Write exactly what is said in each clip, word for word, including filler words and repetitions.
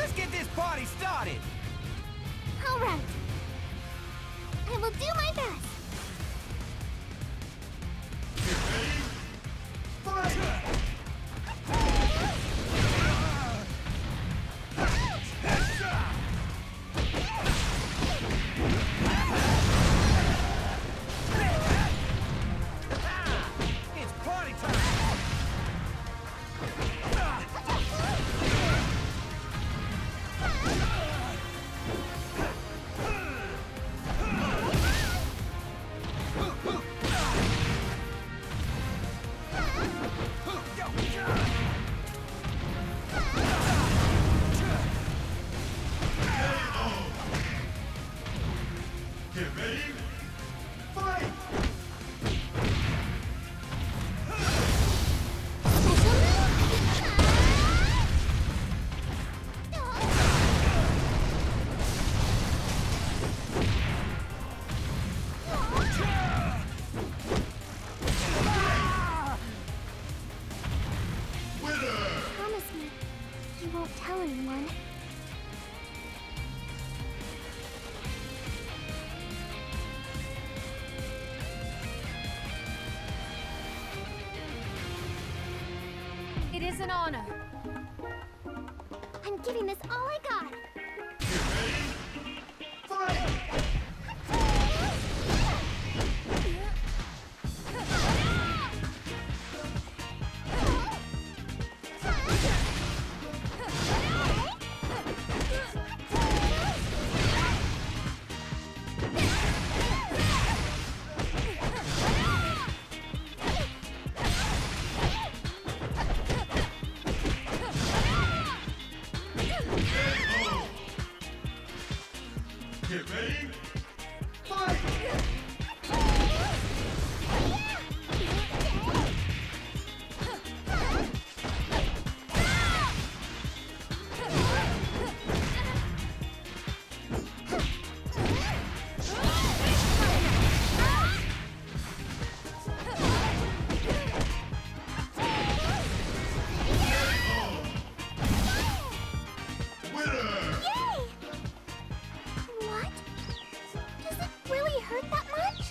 Let's get this party started! All right. I will do my best. Get ready! Fight! It's party time! Get ready! Fight! Winner! Promise me you won't tell anyone. It is an honor. I'm giving this all I got. Get ready! Fight! Get ready! Fight! Winner! Yay! What? Does it really hurt that much?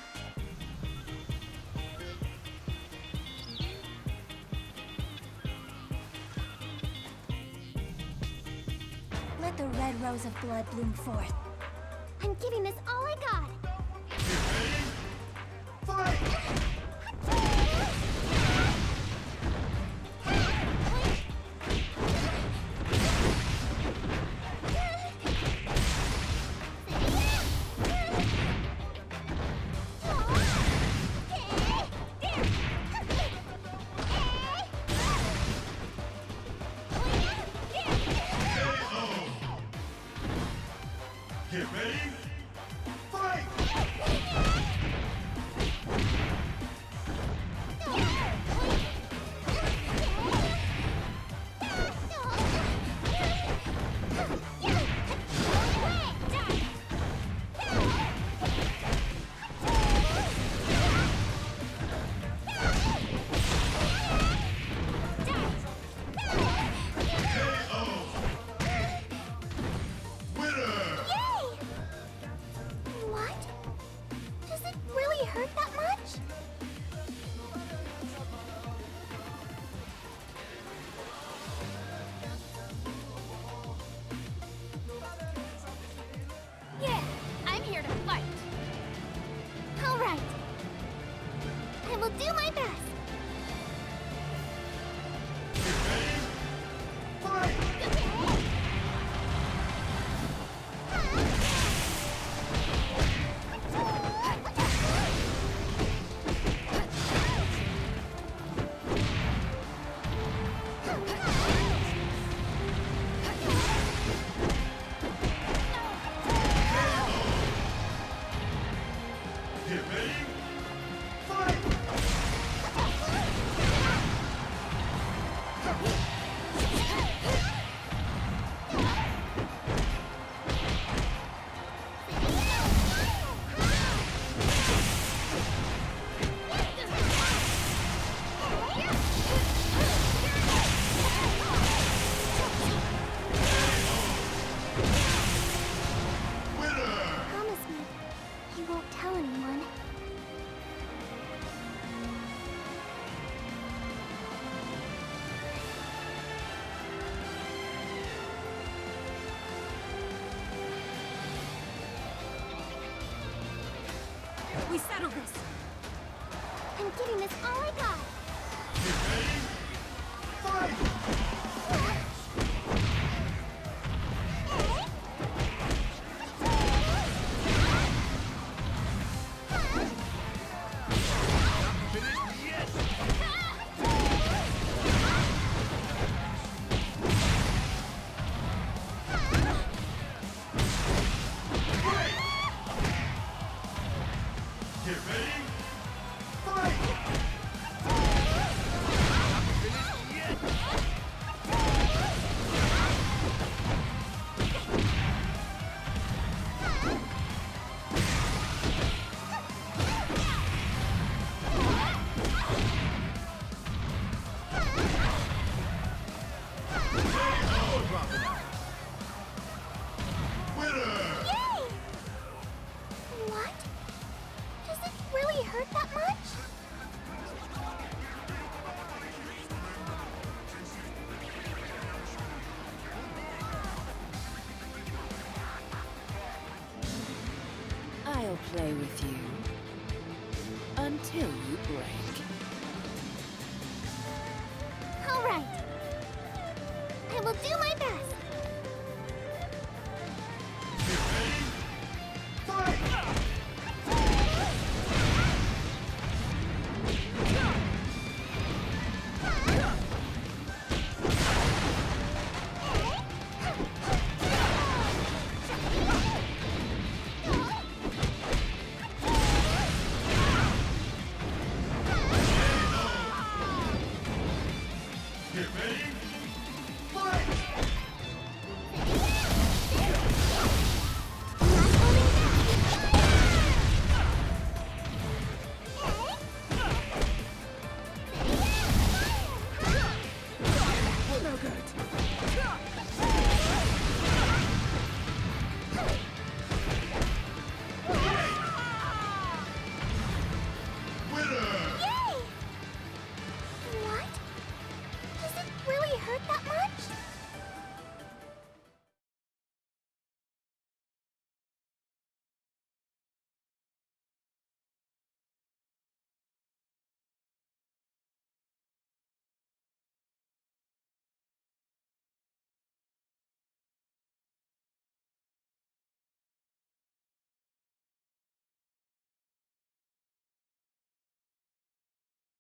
Let the red rose of blood bloom forth. I'm giving this all I got. Get ready! Fight! Get ready! Fight! Winner! Yay! What? Does it really hurt that much? Yeah, I'm here to fight. All right. I will do my best. Get ready! Fight! Get ready! Fight! giving this all I got. Get ready. Fight! Get ready. Fight! Winner! Yay! What? Does it really hurt that much? I'll play with you until you break. All right. I will do my best. Get ready. Fight! Get ready. Fight!